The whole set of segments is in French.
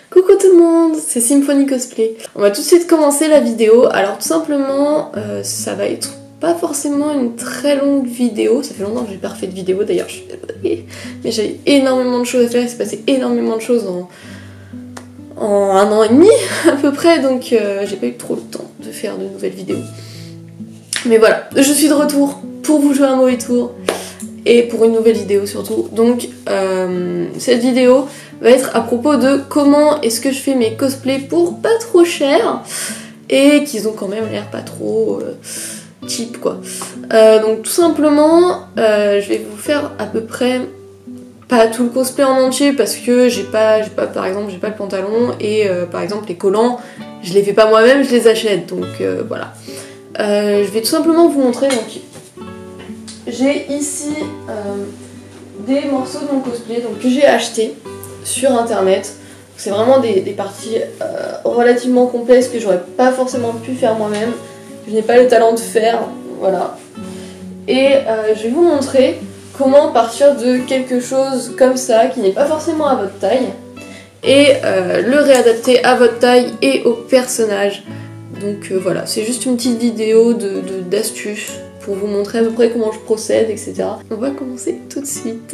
Coucou tout le monde, c'est Symphony Cosplay. On va tout de suite commencer la vidéo. Alors tout simplement, ça va être pas forcément une très longue vidéo. Ça fait longtemps que j'ai pas refait de vidéo d'ailleurs, je suis désolée. Mais j'ai énormément de choses à faire, il s'est passé énormément de choses en un an et demi à peu près. Donc j'ai pas eu trop le temps de faire de nouvelles vidéos. Mais voilà, je suis de retour pour vous jouer un mauvais tour. Et pour une nouvelle vidéo surtout. Donc cette vidéo va être à propos de comment est-ce que je fais mes cosplays pour pas trop cher et qu'ils ont quand même l'air pas trop cheap quoi. Donc tout simplement je vais vous faire à peu près pas tout le cosplay en entier parce que j'ai pas par exemple j'ai pas le pantalon et par exemple les collants je les fais pas moi-même, je les achète donc voilà. Je vais tout simplement vous montrer donc j'ai ici des morceaux de mon cosplay donc, que j'ai acheté sur internet. C'est vraiment des parties relativement complexes que j'aurais pas forcément pu faire moi-même. Je n'ai pas le talent de faire, voilà. Et je vais vous montrer comment partir de quelque chose comme ça, qui n'est pas forcément à votre taille, et le réadapter à votre taille et au personnage. Donc voilà, c'est juste une petite vidéo d'astuces pour vous montrer à peu près comment je procède, etc. On va commencer tout de suite.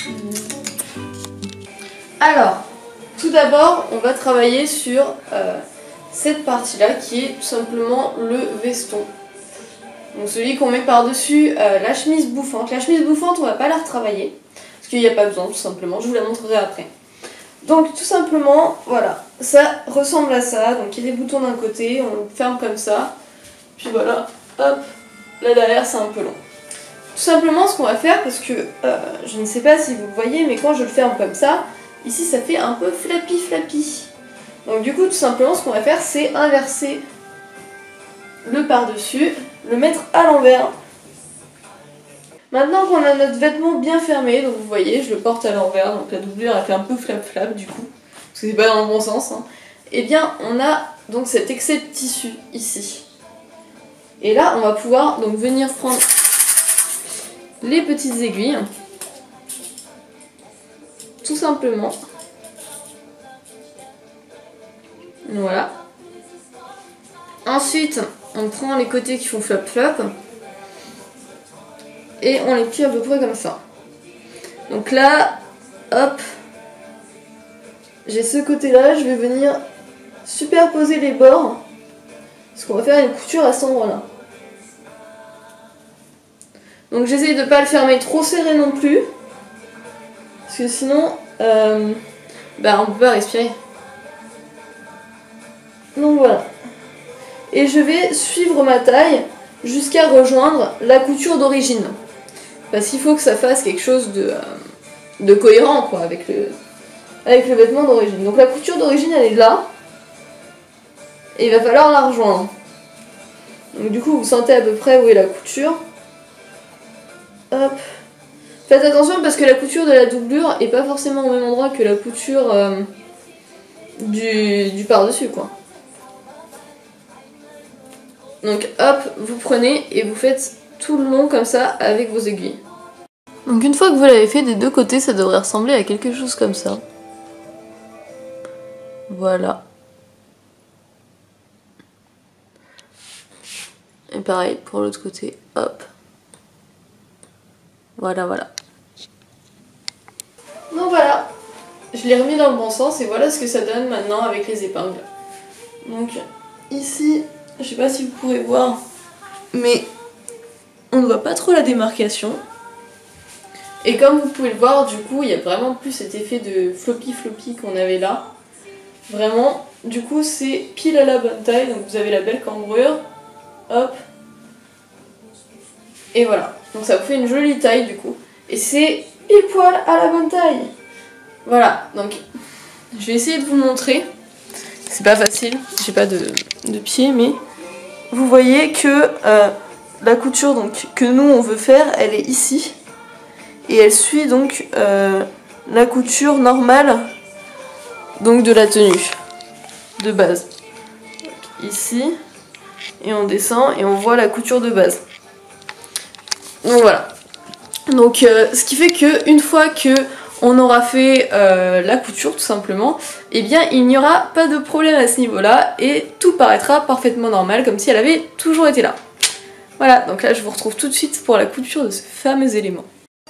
Alors, tout d'abord, on va travailler sur cette partie-là qui est tout simplement le veston. Donc celui qu'on met par-dessus la chemise bouffante. La chemise bouffante, on va pas la retravailler, parce qu'il n'y a pas besoin, tout simplement. Je vous la montrerai après. Donc tout simplement, voilà, ça ressemble à ça. Donc il y a des boutons d'un côté, on le ferme comme ça. Puis voilà, hop. Là derrière c'est un peu long. Tout simplement ce qu'on va faire, parce que je ne sais pas si vous le voyez, mais quand je le ferme comme ça, ici ça fait un peu flappy flappy. Donc du coup tout simplement ce qu'on va faire c'est inverser le par-dessus, le mettre à l'envers. Maintenant qu'on a notre vêtement bien fermé, donc vous voyez je le porte à l'envers, donc la doublure elle fait un peu flap flap du coup, parce que c'est pas dans le bon sens, hein. Et bien on a donc cet excès de tissu ici. Et là, on va pouvoir donc venir prendre les petites aiguilles, tout simplement. Voilà. Ensuite, on prend les côtés qui font flop flop et on les plie à peu près comme ça. Donc là, hop, j'ai ce côté-là, je vais venir superposer les bords. Parce qu'on va faire une couture à cet endroit-là. Donc j'essaye de ne pas le fermer trop serré non plus. Parce que sinon, on ne peut pas respirer. Donc voilà. Et je vais suivre ma taille jusqu'à rejoindre la couture d'origine. Parce qu'il faut que ça fasse quelque chose de cohérent quoi, avec le vêtement d'origine. Donc la couture d'origine elle est là. Et il va falloir la rejoindre. Donc du coup vous sentez à peu près où est la couture. Hop. Faites attention parce que la couture de la doublure est pas forcément au même endroit que la couture du par-dessus quoi. Donc hop, vous prenez et vous faites tout le long comme ça avec vos aiguilles. Donc une fois que vous l'avez fait des deux côtés, ça devrait ressembler à quelque chose comme ça. Voilà. Et pareil pour l'autre côté, hop. Voilà, voilà. Donc voilà, je l'ai remis dans le bon sens et voilà ce que ça donne maintenant avec les épingles. Donc ici, je sais pas si vous pouvez voir, mais on ne voit pas trop la démarcation. Et comme vous pouvez le voir, du coup, il y a vraiment plus cet effet de floppy floppy qu'on avait là. Vraiment, du coup, c'est pile à la bonne taille, donc vous avez la belle cambrure. Hop. Et voilà. Donc ça vous fait une jolie taille du coup. Et c'est pile poil à la bonne taille. Voilà. Donc je vais essayer de vous montrer. C'est pas facile. J'ai pas de pied, mais vous voyez que la couture donc, que nous on veut faire, elle est ici. Et elle suit donc la couture normale donc de la tenue de base. Donc, ici. Et on descend et on voit la couture de base. Donc voilà. Donc ce qui fait que une fois que on aura fait la couture tout simplement, et bien il n'y aura pas de problème à ce niveau-là et tout paraîtra parfaitement normal comme si elle avait toujours été là. Voilà, donc là je vous retrouve tout de suite pour la couture de ce fameux élément.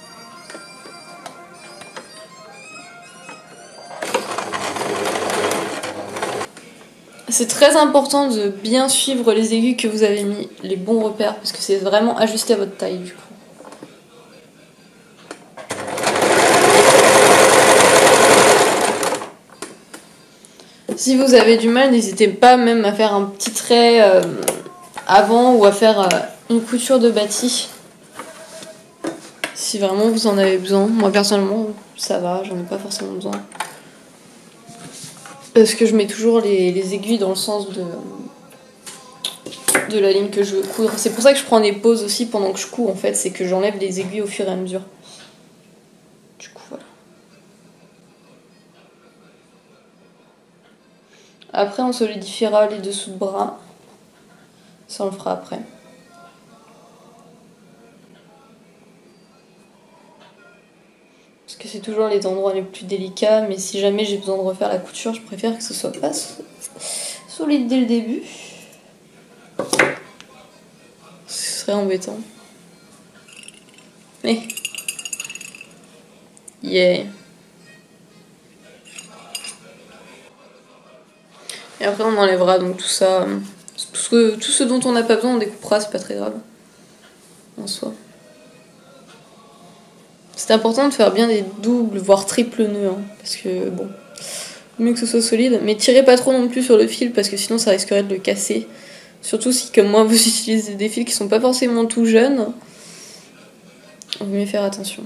C'est très important de bien suivre les aiguilles que vous avez mis, les bons repères, parce que c'est vraiment ajusté à votre taille du coup. Si vous avez du mal, n'hésitez pas même à faire un petit trait avant ou à faire une couture de bâti. Si vraiment vous en avez besoin. Moi personnellement, ça va, j'en ai pas forcément besoin. Parce que je mets toujours les aiguilles dans le sens de la ligne que je veux coudre. C'est pour ça que je prends des pauses aussi pendant que je couds en fait, c'est que j'enlève les aiguilles au fur et à mesure. Du coup voilà. Après on solidifiera les dessous de bras. Ça on le fera après. Parce que c'est toujours les endroits les plus délicats, mais si jamais j'ai besoin de refaire la couture, je préfère que ce soit pas solide dès le début. Ce serait embêtant. Mais... yeah. Et après on enlèvera donc tout ça. Tout ce dont on n'a pas besoin on découpera, c'est pas très grave. En soi. C'est important de faire bien des doubles, voire triples nœuds, hein, parce que bon, mieux que ce soit solide. Mais tirez pas trop non plus sur le fil, parce que sinon ça risquerait de le casser. Surtout si, comme moi, vous utilisez des fils qui sont pas forcément tout jeunes. Il vaut mieux faire attention.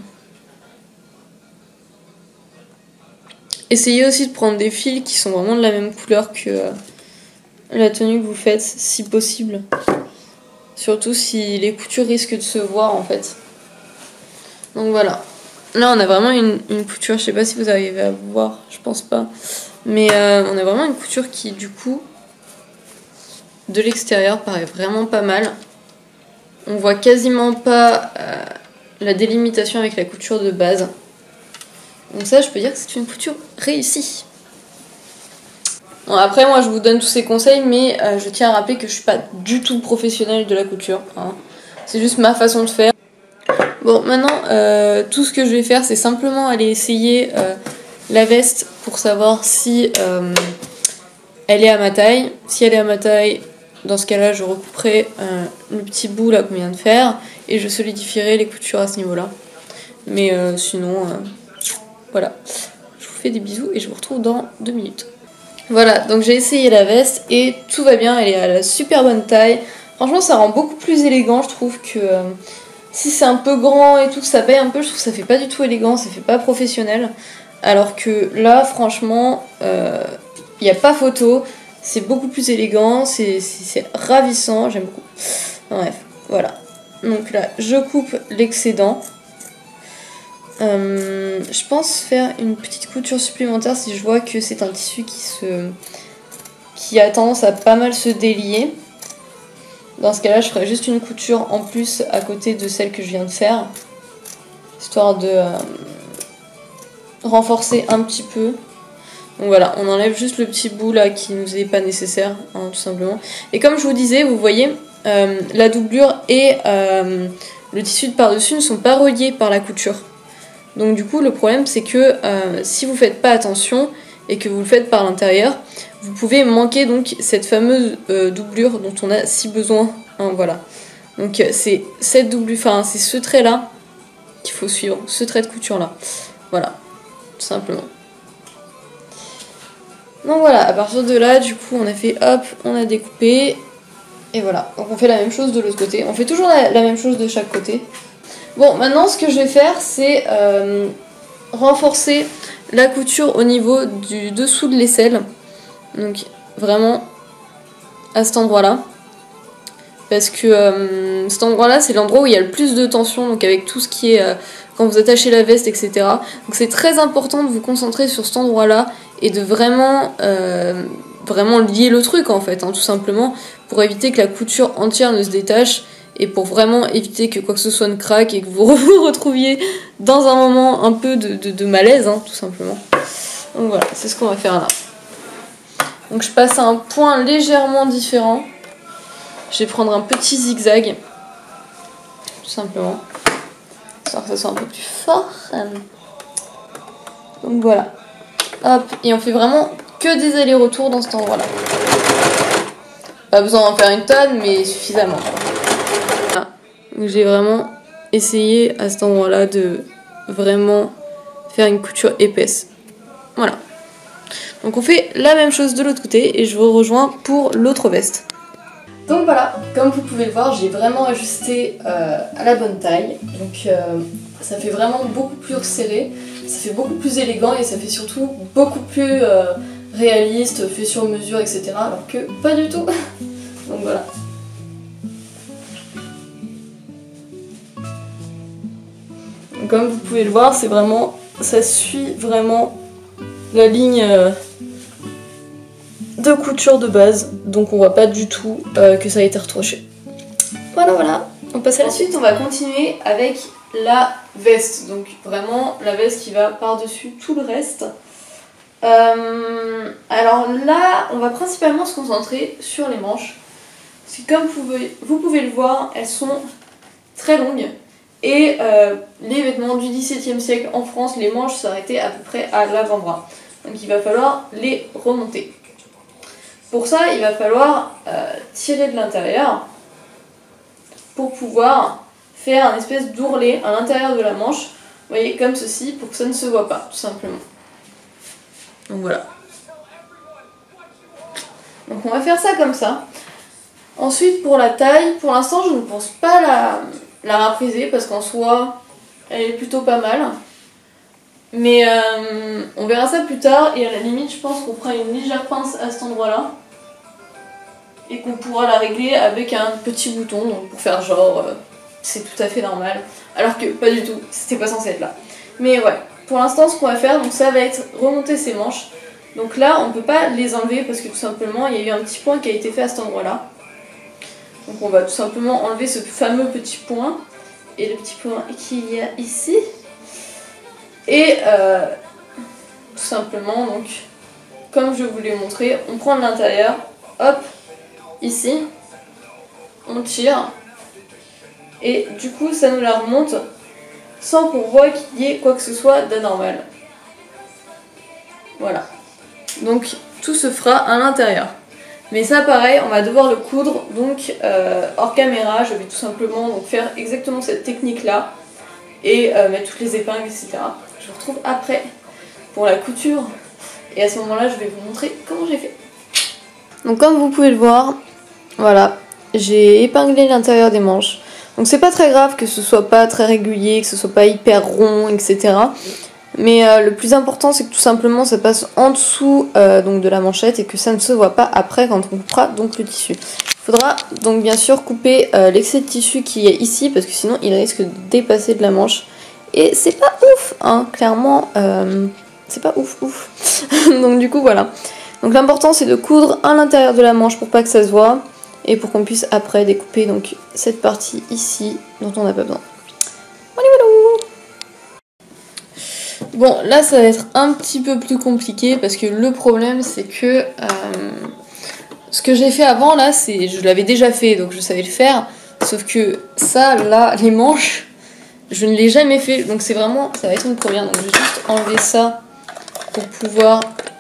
Essayez aussi de prendre des fils qui sont vraiment de la même couleur que la tenue que vous faites, si possible. Surtout si les coutures risquent de se voir, en fait. Donc voilà. Là on a vraiment une couture, je sais pas si vous arrivez à voir, je pense pas. Mais on a vraiment une couture qui du coup, de l'extérieur, paraît vraiment pas mal. On voit quasiment pas la délimitation avec la couture de base. Donc ça je peux dire que c'est une couture réussie. Bon, après moi je vous donne tous ces conseils, mais je tiens à rappeler que je suis pas du tout professionnelle de la couture. Hein. C'est juste ma façon de faire. Bon, maintenant, tout ce que je vais faire, c'est simplement aller essayer la veste pour savoir si elle est à ma taille. Si elle est à ma taille, dans ce cas-là, je recouperai le petit bout là qu'on vient de faire et je solidifierai les coutures à ce niveau-là. Mais sinon, voilà. Je vous fais des bisous et je vous retrouve dans 2 minutes. Voilà, donc j'ai essayé la veste et tout va bien, elle est à la super bonne taille. Franchement, ça rend beaucoup plus élégant, je trouve que... si c'est un peu grand et tout, ça paye un peu, je trouve que ça fait pas du tout élégant, ça fait pas professionnel. Alors que là, franchement, y a pas photo, c'est beaucoup plus élégant, c'est ravissant, j'aime beaucoup. Bref, voilà. Donc là, je coupe l'excédent. Je pense faire une petite couture supplémentaire si je vois que c'est un tissu qui a tendance à pas mal se délier. Dans ce cas-là, je ferai juste une couture en plus à côté de celle que je viens de faire, histoire de renforcer un petit peu. Donc voilà, on enlève juste le petit bout là qui nous est pas nécessaire, hein, tout simplement. Et comme je vous disais, vous voyez, la doublure et le tissu de par-dessus ne sont pas reliés par la couture. Donc du coup, le problème c'est que si vous faites pas attention et que vous le faites par l'intérieur, vous pouvez manquer donc cette fameuse doublure dont on a si besoin. Hein, voilà. Donc c'est cette doublure, enfin c'est ce trait là qu'il faut suivre, ce trait de couture là. Voilà, tout simplement. Donc voilà, à partir de là, du coup, on a fait hop, on a découpé. Et voilà, donc on fait la même chose de l'autre côté. On fait toujours la même chose de chaque côté. Bon, maintenant ce que je vais faire, c'est renforcer la couture au niveau du dessous de l'aisselle. Donc vraiment à cet endroit-là. Parce que cet endroit-là, c'est l'endroit où il y a le plus de tension, donc avec tout ce qui est quand vous attachez la veste, etc. Donc c'est très important de vous concentrer sur cet endroit-là et de vraiment, vraiment lier le truc en fait, hein, tout simplement, pour éviter que la couture entière ne se détache et pour vraiment éviter que quoi que ce soit ne craque et que vous vous retrouviez dans un moment un peu de malaise, hein, tout simplement. Donc voilà, c'est ce qu'on va faire là. Donc je passe à un point légèrement différent. Je vais prendre un petit zigzag, tout simplement, histoire que ça soit un peu plus fort. Donc voilà. Hop, et on fait vraiment que des allers-retours dans cet endroit-là. Pas besoin d'en faire une tonne, mais suffisamment. Voilà. Donc j'ai vraiment essayé à cet endroit-là de vraiment faire une couture épaisse. Voilà. Donc on fait la même chose de l'autre côté et je vous rejoins pour l'autre veste. Donc voilà, comme vous pouvez le voir, j'ai vraiment ajusté à la bonne taille. Donc ça fait vraiment beaucoup plus resserré, ça fait beaucoup plus élégant et ça fait surtout beaucoup plus réaliste, fait sur mesure, etc. Alors que pas du tout. Donc voilà. Donc, comme vous pouvez le voir, c'est vraiment, ça suit vraiment la ligne de couture de base, donc on voit pas du tout que ça a été retouché. Voilà, on passe à la suite, on va continuer avec la veste, donc vraiment la veste qui va par-dessus tout le reste. Alors là, on va principalement se concentrer sur les manches, parce que comme vous pouvez le voir, elles sont très longues, et les vêtements du XVIIe siècle en France, les manches s'arrêtaient à peu près à l'avant-bras, donc il va falloir les remonter. Pour ça, il va falloir tirer de l'intérieur pour pouvoir faire un espèce d'ourlet à l'intérieur de la manche, vous voyez, comme ceci, pour que ça ne se voit pas, tout simplement. Donc voilà. Donc on va faire ça comme ça. Ensuite, pour la taille, pour l'instant, je ne pense pas la rapriser parce qu'en soi, elle est plutôt pas mal. Mais on verra ça plus tard et à la limite, je pense qu'on fera une légère pince à cet endroit-là. Et qu'on pourra la régler avec un petit bouton, donc pour faire genre c'est tout à fait normal, alors que pas du tout, c'était pas censé être là. Mais ouais, pour l'instant ce qu'on va faire, donc ça va être remonter ces manches. Donc là on peut pas les enlever parce que tout simplement il y a eu un petit point qui a été fait à cet endroit là. Donc on va tout simplement enlever ce fameux petit point et le petit point qu'il y a ici. Et tout simplement donc comme je vous l'ai montré, on prend de l'intérieur, hop, ici, on tire et du coup ça nous la remonte sans qu'on voit qu'il y ait quoi que ce soit d'anormal. Voilà. Donc tout se fera à l'intérieur. Mais ça pareil, on va devoir le coudre donc hors caméra. Je vais tout simplement donc, faire exactement cette technique là et mettre toutes les épingles, etc. Je vous retrouve après pour la couture et à ce moment là je vais vous montrer comment j'ai fait. Donc comme vous pouvez le voir, voilà, j'ai épinglé l'intérieur des manches. Donc c'est pas très grave que ce soit pas très régulier, que ce soit pas hyper rond, etc. Mais le plus important c'est que tout simplement ça passe en dessous donc de la manchette et que ça ne se voit pas après quand on coupera donc le tissu. Il faudra donc bien sûr couper l'excès de tissu qui est ici parce que sinon il risque de dépasser de la manche. Et c'est pas ouf, hein, clairement, c'est pas ouf. Donc du coup voilà. Donc l'important c'est de coudre à l'intérieur de la manche pour pas que ça se voit et pour qu'on puisse après découper donc cette partie ici dont on n'a pas besoin. Bon là ça va être un petit peu plus compliqué parce que le problème c'est que ce que j'ai fait avant là, je l'avais déjà fait donc je savais le faire, sauf que ça là, les manches, je ne l'ai jamais fait donc c'est vraiment, ça va être une première, donc je vais juste enlever ça pour pouvoir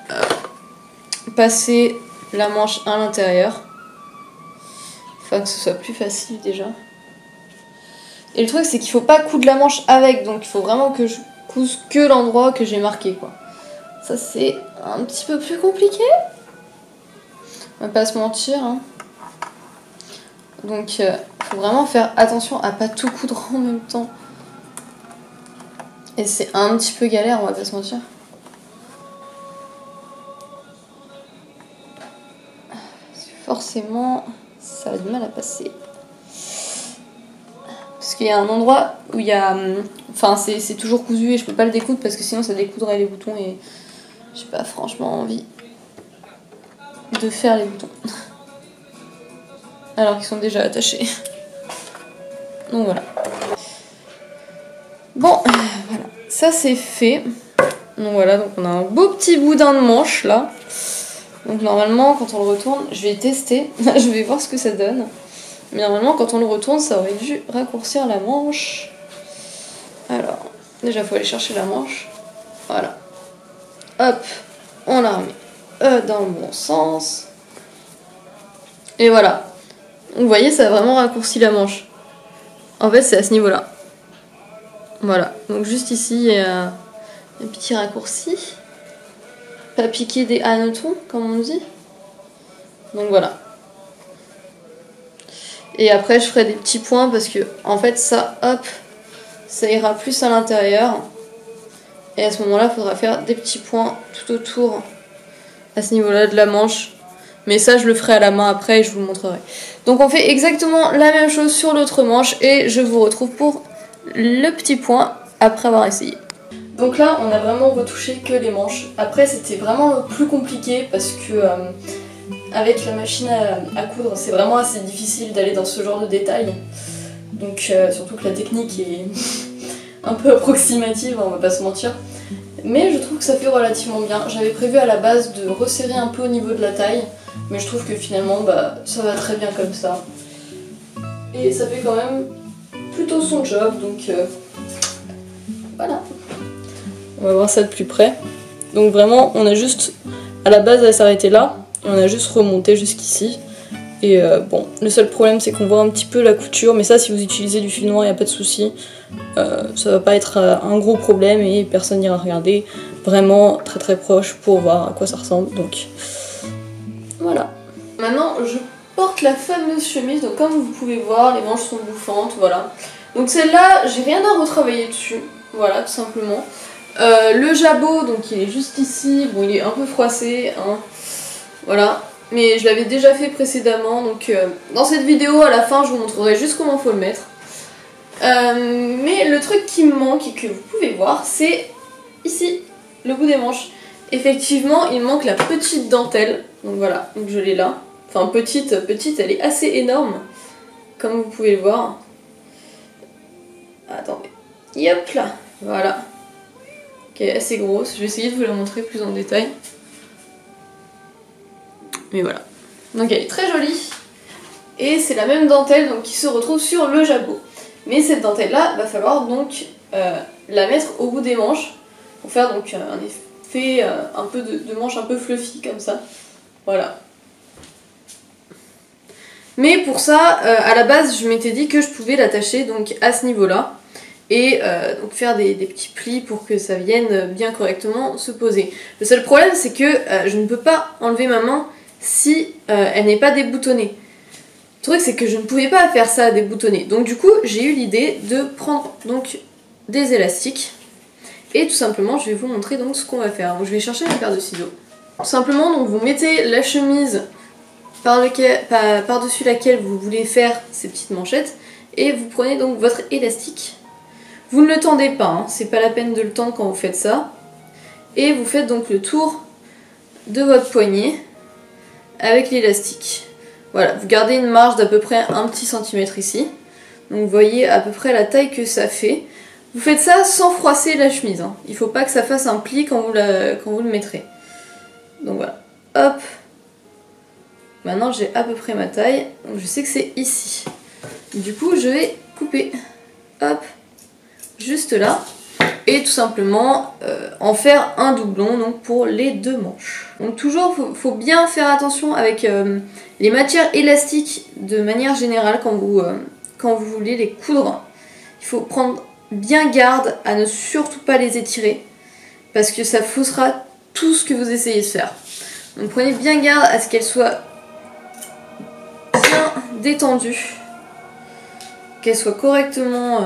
passer la manche à l'intérieur. Enfin que ce soit plus facile déjà. Et le truc c'est qu'il faut pas coudre la manche avec, donc il faut vraiment que je couse que l'endroit que j'ai marqué quoi. Ça c'est un petit peu plus compliqué. On va pas se mentir hein. Donc faut vraiment faire attention à pas tout coudre en même temps. Et c'est un petit peu galère, on va pas se mentir. Forcément, ça a du mal à passer. Parce qu'il y a un endroit où il y a... Enfin, c'est toujours cousu et je peux pas le découdre parce que sinon ça découdrait les boutons et j'ai pas franchement envie de faire les boutons. Alors qu'ils sont déjà attachés. Donc voilà. Bon, voilà, ça c'est fait. Donc voilà, donc on a un beau petit boudin de manche là. Donc normalement quand on le retourne, je vais tester, je vais voir ce que ça donne. Mais normalement quand on le retourne, ça aurait dû raccourcir la manche. Alors, déjà il faut aller chercher la manche. Voilà. Hop, on la remet dans le bon sens. Et voilà. Vous voyez, ça a vraiment raccourci la manche. En fait, c'est à ce niveau-là. Voilà. Donc juste ici, il y a un petit raccourci. Pas piquer des hannetons, comme on dit. Donc voilà. Et après, je ferai des petits points parce que, en fait, ça, hop, ça ira plus à l'intérieur. Et à ce moment-là, il faudra faire des petits points tout autour, à ce niveau-là de la manche. Mais ça, je le ferai à la main après et je vous le montrerai. Donc on fait exactement la même chose sur l'autre manche et je vous retrouve pour le petit point après avoir essayé. Donc là, on a vraiment retouché que les manches. Après, c'était vraiment le plus compliqué parce que avec la machine à coudre, c'est vraiment assez difficile d'aller dans ce genre de détails. Donc surtout que la technique est un peu approximative, on va pas se mentir. Mais je trouve que ça fait relativement bien. J'avais prévu à la base de resserrer un peu au niveau de la taille, mais je trouve que finalement bah, ça va très bien comme ça. Et ça fait quand même plutôt son job, donc voilà. On va voir ça de plus près. Donc vraiment, on a juste, à la base elle s'arrêtait là, et on a juste remonté jusqu'ici. Et bon, le seul problème c'est qu'on voit un petit peu la couture, mais ça si vous utilisez du fil noir, il n'y a pas de souci. Ça va pas être un gros problème et personne n'ira regarder vraiment très très proche pour voir à quoi ça ressemble. Donc voilà. Maintenant je porte la fameuse chemise, donc comme vous pouvez voir, les manches sont bouffantes, voilà. Donc celle-là, j'ai rien à retravailler dessus, voilà tout simplement. Le jabot, donc il est juste ici, bon il est un peu froissé, hein. Voilà. Mais je l'avais déjà fait précédemment, donc dans cette vidéo à la fin je vous montrerai juste comment faut le mettre. Mais le truc qui me manque et que vous pouvez voir, c'est ici, le bout des manches. Effectivement, il manque la petite dentelle, donc voilà, donc je l'ai là. Enfin petite, elle est assez énorme, comme vous pouvez le voir. Attendez, hop là, voilà. Qui est assez grosse, je vais essayer de vous la montrer plus en détail. Mais voilà. Donc elle est très jolie. Et c'est la même dentelle donc, qui se retrouve sur le jabot. Mais cette dentelle là, va falloir donc la mettre au bout des manches. Pour faire donc un effet un peu de manche un peu fluffy comme ça. Voilà. Mais pour ça, à la base je m'étais dit que je pouvais l'attacher donc à ce niveau là. Et donc faire des petits plis pour que ça vienne bien correctement se poser. Le seul problème c'est que je ne peux pas enlever ma main si elle n'est pas déboutonnée. Le truc c'est que je ne pouvais pas faire ça déboutonnée. Donc du coup j'ai eu l'idée de prendre donc des élastiques et tout simplement je vais vous montrer donc ce qu'on va faire. Donc je vais chercher une paire de ciseaux. Tout simplement donc vous mettez la chemise par-dessus laquelle vous voulez faire ces petites manchettes et vous prenez donc votre élastique. Vous ne le tendez pas, hein, c'est pas la peine de le tendre quand vous faites ça. Et vous faites donc le tour de votre poignet avec l'élastique. Voilà, vous gardez une marge d'à peu près un petit centimètre ici. Donc vous voyez à peu près la taille que ça fait. Vous faites ça sans froisser la chemise. Hein. Il ne faut pas que ça fasse un pli quand vous le mettrez. Donc voilà, hop. Maintenant j'ai à peu près ma taille. Donc je sais que c'est ici. Du coup je vais couper. Hop. Juste là. Et tout simplement en faire un doublon donc pour les deux manches. Donc toujours faut bien faire attention avec les matières élastiques de manière générale quand vous voulez les coudre. Il faut prendre bien garde à ne surtout pas les étirer parce que ça faussera tout ce que vous essayez de faire. Donc prenez bien garde à ce qu'elles soient bien détendues, qu'elles soient correctement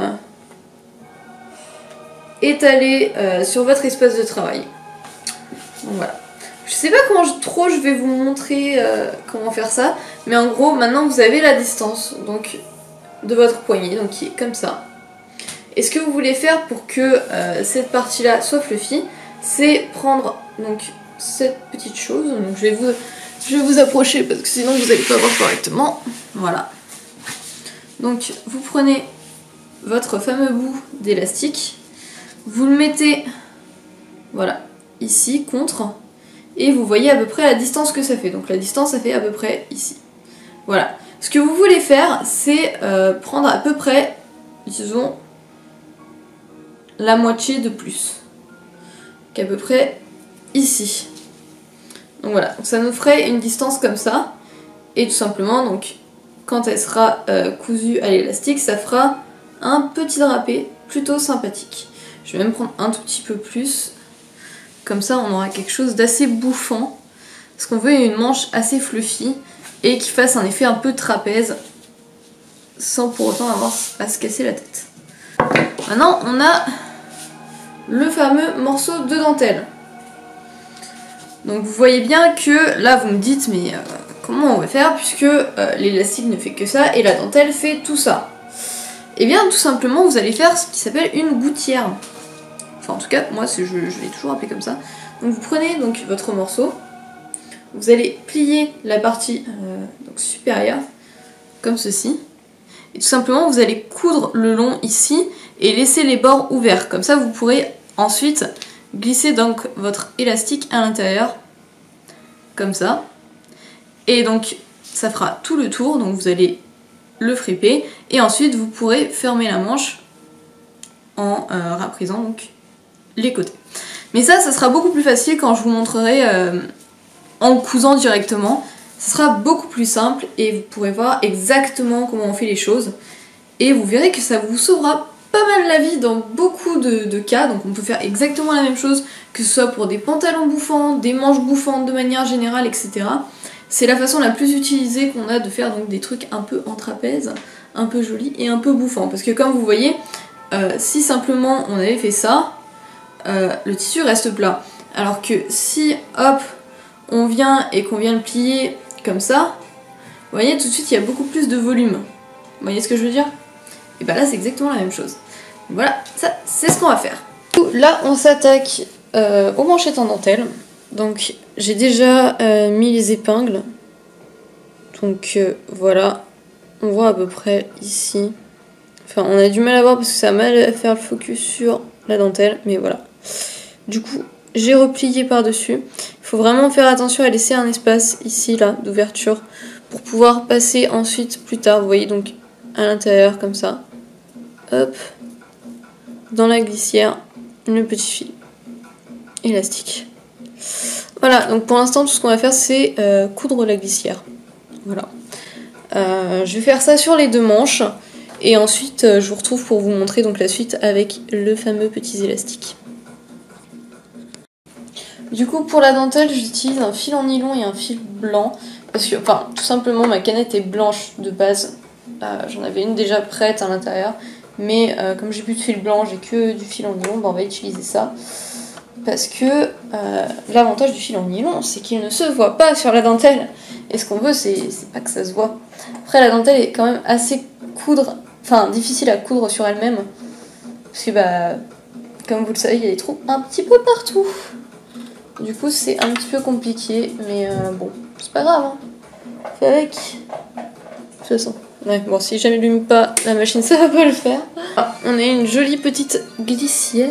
étalé sur votre espace de travail. Donc voilà. Je sais pas comment trop je vais vous montrer comment faire ça, mais en gros maintenant vous avez la distance donc de votre poignet, donc qui est comme ça. Et ce que vous voulez faire pour que cette partie là soit fluffy, c'est prendre donc cette petite chose. Donc je vais vous approcher parce que sinon vous n'allez pas voir correctement. Voilà. Donc vous prenez votre fameux bout d'élastique, vous le mettez, voilà, ici, contre, et vous voyez à peu près la distance que ça fait. Donc la distance, ça fait à peu près ici. Voilà. Ce que vous voulez faire, c'est prendre à peu près, disons, la moitié de plus. Qu'à peu près ici. Donc voilà, donc ça nous ferait une distance comme ça. Et tout simplement, donc, quand elle sera cousue à l'élastique, ça fera un petit drapé plutôt sympathique. Je vais même prendre un tout petit peu plus. Comme ça, on aura quelque chose d'assez bouffant. Parce qu'on veut une manche assez fluffy et qui fasse un effet un peu trapèze sans pour autant avoir à se casser la tête. Maintenant, on a le fameux morceau de dentelle. Donc vous voyez bien que là, vous me dites, mais comment on va faire puisque l'élastique ne fait que ça et la dentelle fait tout ça? Et bien, tout simplement, vous allez faire ce qui s'appelle une gouttière. Enfin, en tout cas, moi, je l'ai toujours appelé comme ça. Donc vous prenez donc votre morceau. Vous allez plier la partie donc supérieure, comme ceci. Et tout simplement, vous allez coudre le long ici et laisser les bords ouverts. Comme ça, vous pourrez ensuite glisser donc votre élastique à l'intérieur, comme ça. Et donc, ça fera tout le tour. Donc, vous allez le friper. Et ensuite, vous pourrez fermer la manche en reprisant donc les côtés. Mais ça sera beaucoup plus facile quand je vous montrerai en cousant directement. Ce sera beaucoup plus simple et vous pourrez voir exactement comment on fait les choses. Et vous verrez que ça vous sauvera pas mal la vie dans beaucoup de cas. Donc on peut faire exactement la même chose, que ce soit pour des pantalons bouffants, des manches bouffantes de manière générale, etc. C'est la façon la plus utilisée qu'on a de faire donc des trucs un peu en trapèze, un peu jolis et un peu bouffants. Parce que comme vous voyez, si simplement on avait fait ça, le tissu reste plat. Alors que si, hop, on vient et qu'on vient le plier comme ça, vous voyez, tout de suite, il y a beaucoup plus de volume. Vous voyez ce que je veux dire? Et bah là, c'est exactement la même chose. Voilà, ça, c'est ce qu'on va faire. Là, on s'attaque aux manchettes en dentelle. Donc, j'ai déjà mis les épingles. Donc, voilà. On voit à peu près ici. Enfin, on a du mal à voir parce que ça a mal à faire le focus sur la dentelle. Mais voilà. Du coup, j'ai replié par-dessus. Il faut vraiment faire attention à laisser un espace ici, là, d'ouverture, pour pouvoir passer ensuite, plus tard, vous voyez, donc à l'intérieur, comme ça. Hop. Dans la glissière, le petit fil élastique. Voilà, donc pour l'instant, tout ce qu'on va faire, c'est coudre la glissière. Voilà. Je vais faire ça sur les deux manches. Et ensuite, je vous retrouve pour vous montrer donc la suite avec le fameux petit élastique. Du coup, pour la dentelle, j'utilise un fil en nylon et un fil blanc. Parce que, enfin, tout simplement, ma canette est blanche de base. J'en avais une déjà prête à l'intérieur. Mais comme j'ai plus de fil blanc, j'ai que du fil en nylon, on va utiliser ça. Parce que l'avantage du fil en nylon, c'est qu'il ne se voit pas sur la dentelle. Et ce qu'on veut, c'est pas que ça se voit. Après, la dentelle est quand même assez difficile à coudre sur elle-même. Parce que, comme vous le savez, il y a des trous un petit peu partout. Du coup, c'est un petit peu compliqué, mais bon, c'est pas grave, hein. Fais avec. De toute façon. Ouais, bon, si j'allume pas la machine, ça va pas le faire. Ah, on a une jolie petite glissière.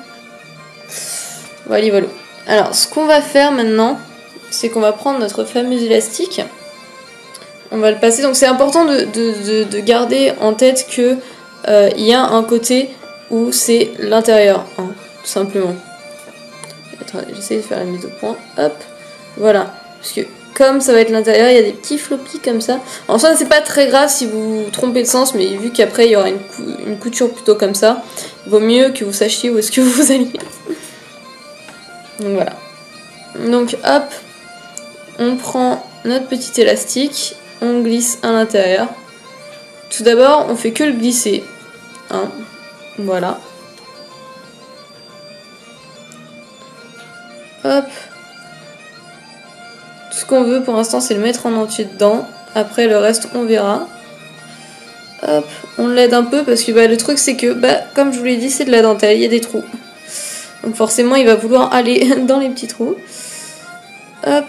Voilà, voilà. Alors, ce qu'on va faire maintenant, c'est qu'on va prendre notre fameux élastique. On va le passer. Donc, c'est important de garder en tête que il y a un côté où c'est l'intérieur, hein, tout simplement. Attendez, j'essaie de faire la mise au point. Hop, voilà. Parce que comme ça va être l'intérieur, il y a des petits floppies comme ça. En soi, c'est pas très grave si vous vous trompez de sens, mais vu qu'après il y aura une couture plutôt comme ça, il vaut mieux que vous sachiez où est-ce que vous alliez. Donc voilà. Donc hop, on prend notre petit élastique, on glisse à l'intérieur. Tout d'abord, on fait que le glisser. Hein, voilà. Hop. Tout ce qu'on veut pour l'instant, c'est le mettre en entier dedans. Après, le reste, on verra. Hop, on l'aide un peu parce que le truc, c'est que, comme je vous l'ai dit, c'est de la dentelle, il y a des trous. Donc forcément, il va vouloir aller dans les petits trous. Hop.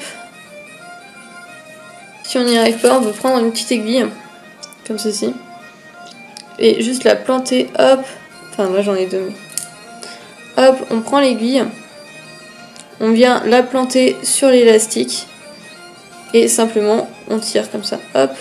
Si on n'y arrive pas, on peut prendre une petite aiguille, comme ceci. et juste la planter, hop, enfin moi j'en ai deux, mais hop, on prend l'aiguille, on vient la planter sur l'élastique et simplement on tire comme ça, hop,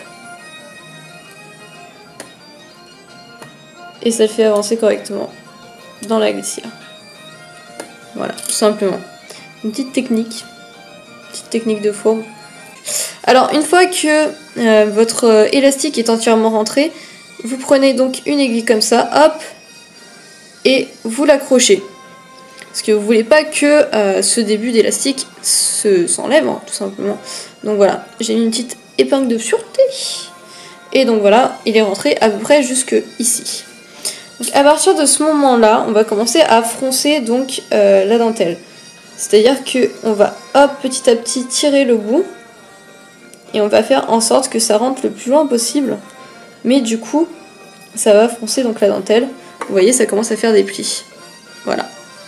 et ça le fait avancer correctement dans la glissière. Voilà, tout simplement. Une petite technique de fourbe. Alors une fois que votre élastique est entièrement rentré, vous prenez donc une aiguille comme ça, hop, et vous l'accrochez. Parce que vous voulez pas que ce début d'élastique s'enlève, hein, tout simplement. Donc voilà, j'ai mis une petite épingle de sûreté. Et donc voilà, il est rentré à peu près jusque ici. Donc à partir de ce moment-là, on va commencer à froncer donc la dentelle. C'est-à-dire que on va hop petit à petit tirer le bout et on va faire en sorte que ça rentre le plus loin possible. Mais du coup, ça va froncer donc la dentelle. Vous voyez, ça commence à faire des plis. Voilà.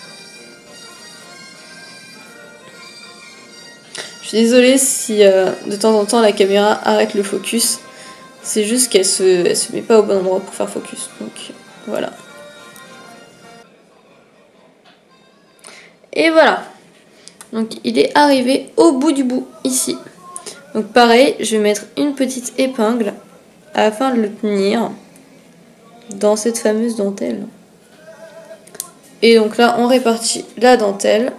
Je suis désolée si de temps en temps la caméra arrête le focus. C'est juste qu'elle se met pas au bon endroit pour faire focus. Donc voilà. Et voilà. Donc il est arrivé au bout du bout, ici. Donc pareil, je vais mettre une petite épingle afin de le tenir dans cette fameuse dentelle. Et donc là, on répartit la dentelle.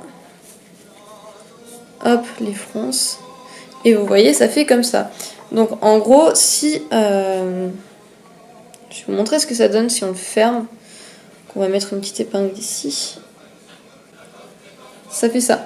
Hop, les fronces. Et vous voyez, ça fait comme ça. Donc en gros, si... je vais vous montrer ce que ça donne si on le ferme. On va mettre une petite épingle ici. Ça fait ça.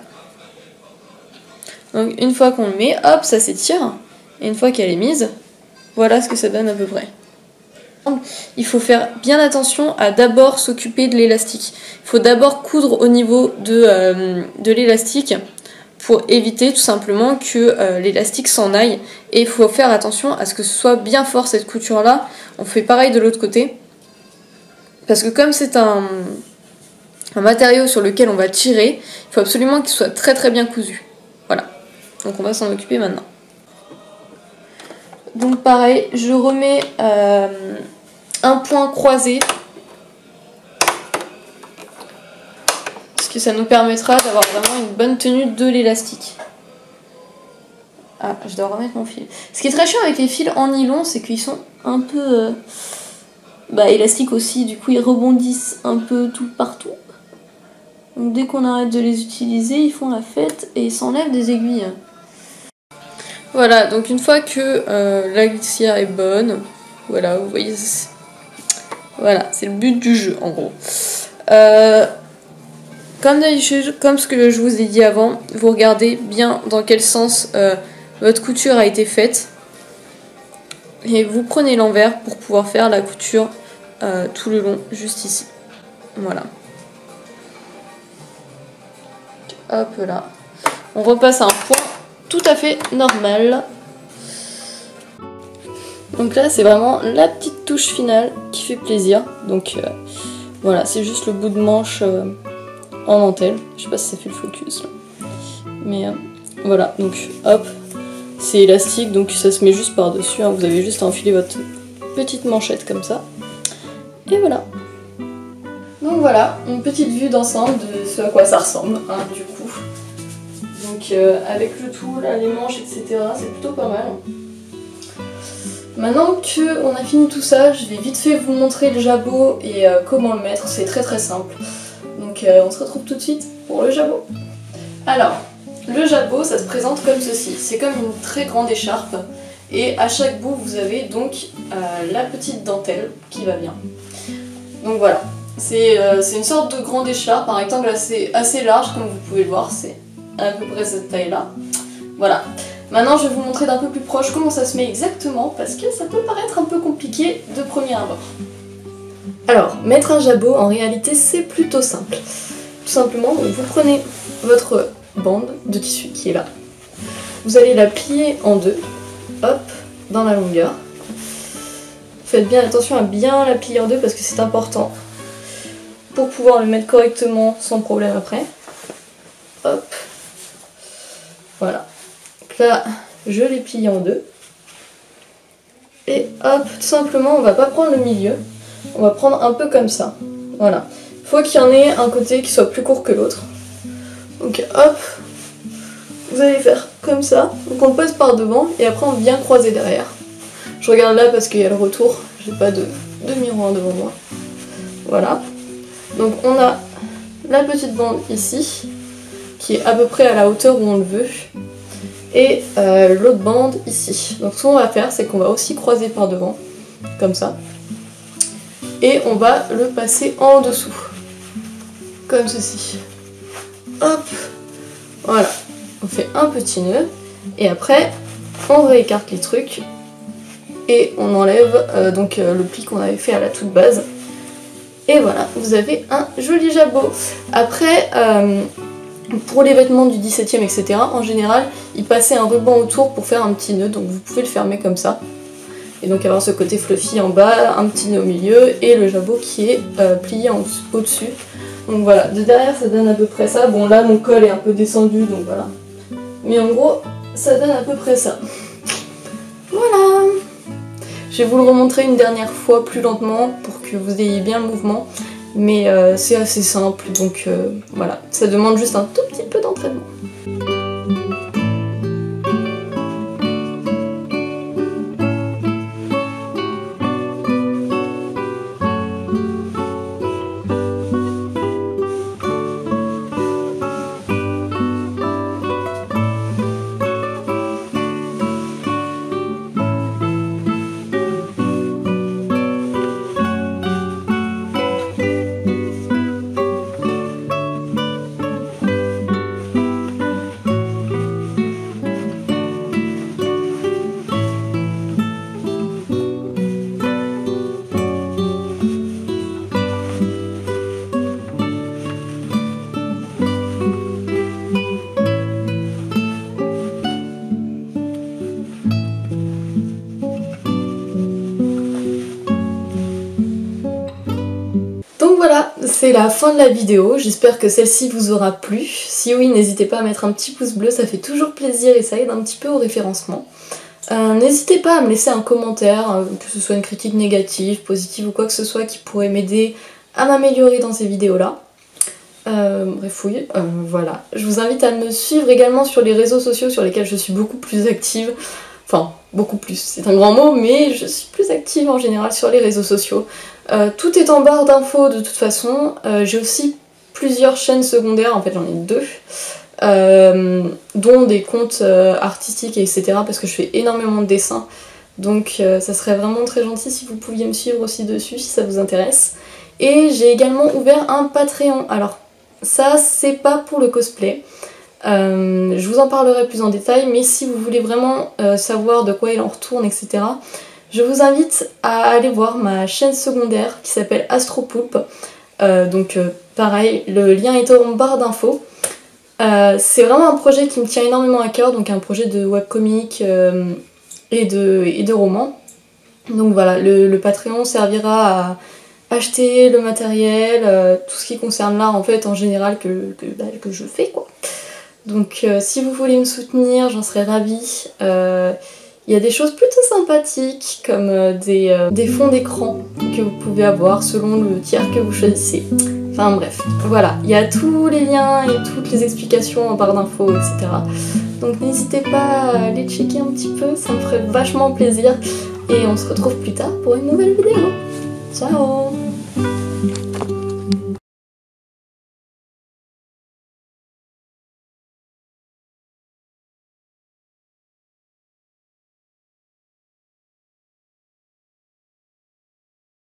Donc une fois qu'on le met, hop, ça s'étire. Et une fois qu'elle est mise, voilà ce que ça donne à peu près. Il faut faire bien attention à d'abord s'occuper de l'élastique. Il faut d'abord coudre au niveau de l'élastique pour éviter tout simplement que l'élastique s'en aille. Et il faut faire attention à ce que ce soit bien fort cette couture-là. On fait pareil de l'autre côté. Parce que comme c'est un matériau sur lequel on va tirer, il faut absolument qu'il soit très très bien cousu. Voilà. Donc on va s'en occuper maintenant. Donc pareil, je remets un point croisé. Parce que ça nous permettra d'avoir vraiment une bonne tenue de l'élastique. Ah, je dois remettre mon fil. Ce qui est très chiant avec les fils en nylon, c'est qu'ils sont un peu élastiques aussi. Du coup, ils rebondissent un peu tout partout. Donc dès qu'on arrête de les utiliser, ils font la fête et ils s'enlèvent des aiguilles. Voilà, donc une fois que la glissière est bonne, voilà, vous voyez, voilà, c'est le but du jeu en gros. Comme d'habitude, comme ce que je vous ai dit avant, vous regardez bien dans quel sens votre couture a été faite. Et vous prenez l'envers pour pouvoir faire la couture tout le long, juste ici. Voilà. Hop là. On repasse à un point tout à fait normal. Donc là, c'est vraiment la petite touche finale qui fait plaisir. Donc voilà, c'est juste le bout de manche en dentelle. Je sais pas si ça fait le focus là. Mais voilà, donc hop, c'est élastique, donc ça se met juste par-dessus. Hein. Vous avez juste à enfiler votre petite manchette comme ça. Et voilà. Donc voilà, une petite vue d'ensemble de ce à quoi ça ressemble, hein, du coup. Donc avec le tout, là, les manches, etc., c'est plutôt pas mal. Maintenant qu'on a fini tout ça, je vais vite fait vous montrer le jabot et comment le mettre. C'est très très simple. Donc on se retrouve tout de suite pour le jabot. Alors, le jabot, ça se présente comme ceci. C'est comme une très grande écharpe. Et à chaque bout, vous avez donc la petite dentelle qui va bien. Donc voilà. C'est une sorte de grande écharpe, un rectangle assez large, comme vous pouvez le voir. C'est à peu près cette taille-là. Voilà. Maintenant, je vais vous montrer d'un peu plus proche comment ça se met exactement, parce que ça peut paraître un peu compliqué de premier abord. Alors, mettre un jabot, en réalité, c'est plutôt simple. Tout simplement, donc, vous prenez votre bande de tissu qui est là. Vous allez la plier en deux, hop, dans la longueur. Faites bien attention à bien la plier en deux, parce que c'est important pour pouvoir le mettre correctement sans problème après. Hop. Voilà. Donc là, je les plie en deux. Et hop, tout simplement, on va pas prendre le milieu. On va prendre un peu comme ça. Voilà. Il faut qu'il y en ait un côté qui soit plus court que l'autre. Donc hop, vous allez faire comme ça. Donc on le passe par devant et après on vient croiser derrière. Je regarde là parce qu'il y a le retour. J'ai pas de miroir devant moi. Voilà. Donc on a la petite bande ici, qui est à peu près à la hauteur où on le veut. Et l'autre bande ici. Donc ce qu'on va faire, c'est qu'on va aussi croiser par devant. Comme ça. Et on va le passer en dessous. Comme ceci. Hop. Voilà. On fait un petit nœud. Et après, on réécarte les trucs. Et on enlève le pli qu'on avait fait à la toute base. Et voilà, vous avez un joli jabot. Après, pour les vêtements du 17e, etc., en général, ils passaient un ruban autour pour faire un petit nœud. Donc vous pouvez le fermer comme ça. Et donc avoir ce côté fluffy en bas, un petit nœud au milieu et le jabot qui est plié au-dessus. Donc voilà, de derrière ça donne à peu près ça. Bon là mon col est un peu descendu donc voilà. Mais en gros ça donne à peu près ça. Voilà. Je vais vous le remontrer une dernière fois plus lentement pour que vous ayez bien le mouvement. Mais c'est assez simple donc voilà. Ça demande juste un tout petit peu d'entraînement. Donc voilà, c'est la fin de la vidéo, j'espère que celle-ci vous aura plu. Si oui, n'hésitez pas à mettre un petit pouce bleu, ça fait toujours plaisir et ça aide un petit peu au référencement. N'hésitez pas à me laisser un commentaire, que ce soit une critique négative, positive ou quoi que ce soit qui pourrait m'aider à m'améliorer dans ces vidéos-là. Bref, oui, voilà. Je vous invite à me suivre également sur les réseaux sociaux sur lesquels je suis beaucoup plus active. Enfin, beaucoup plus, c'est un grand mot, mais je suis plus active en général sur les réseaux sociaux. Tout est en barre d'infos de toute façon. J'ai aussi plusieurs chaînes secondaires, en fait j'en ai deux, dont des comptes artistiques, etc. parce que je fais énormément de dessins. Donc ça serait vraiment très gentil si vous pouviez me suivre aussi dessus, si ça vous intéresse. Et j'ai également ouvert un Patreon. Alors ça, c'est pas pour le cosplay. Je vous en parlerai plus en détail, mais si vous voulez vraiment savoir de quoi il en retourne, etc., je vous invite à aller voir ma chaîne secondaire qui s'appelle Astropoulpe. Pareil, le lien est en barre d'infos. C'est vraiment un projet qui me tient énormément à cœur, donc un projet de webcomic et de roman. Donc voilà, le Patreon servira à acheter le matériel, tout ce qui concerne l'art en fait en général que je fais quoi. Donc si vous voulez me soutenir, j'en serais ravie. Il y a des choses plutôt sympathiques comme des fonds d'écran que vous pouvez avoir selon le tiers que vous choisissez. Enfin bref, voilà, il y a tous les liens et toutes les explications en barre d'infos, etc. Donc n'hésitez pas à aller checker un petit peu, ça me ferait vachement plaisir. Et on se retrouve plus tard pour une nouvelle vidéo. Ciao!